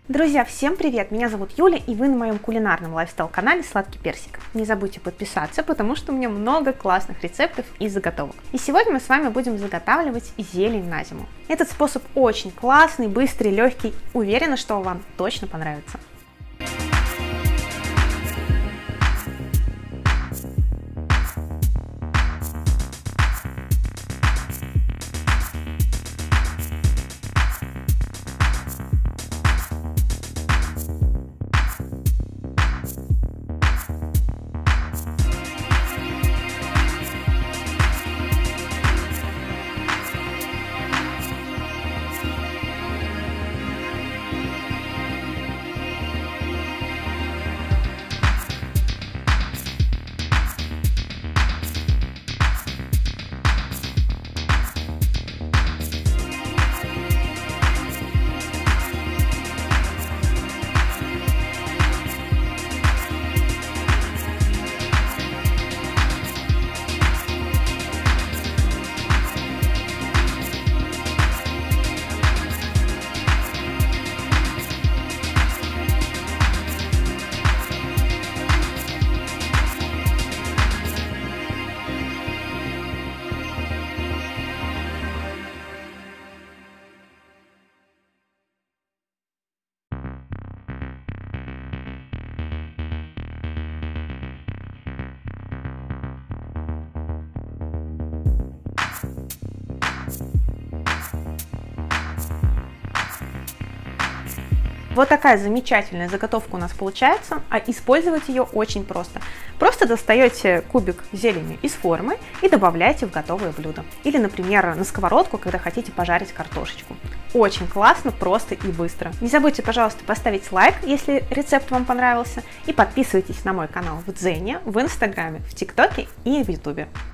Друзья, всем привет! Меня зовут Юля, и вы на моем кулинарном лайфстайл-канале Сладкий Персик. Не забудьте подписаться, потому что у меня много классных рецептов и заготовок. И сегодня мы с вами будем заготавливать зелень на зиму. Этот способ очень классный, быстрый, легкий. Уверена, что вам точно понравится. Вот такая замечательная заготовка у нас получается, а использовать ее очень просто. Просто достаете кубик зелени из формы и добавляете в готовое блюдо. Или, например, на сковородку, когда хотите пожарить картошечку. Очень классно, просто и быстро. Не забудьте, пожалуйста, поставить лайк, если рецепт вам понравился, и подписывайтесь на мой канал в Дзене, в Инстаграме, в ТикТоке и в Ютубе.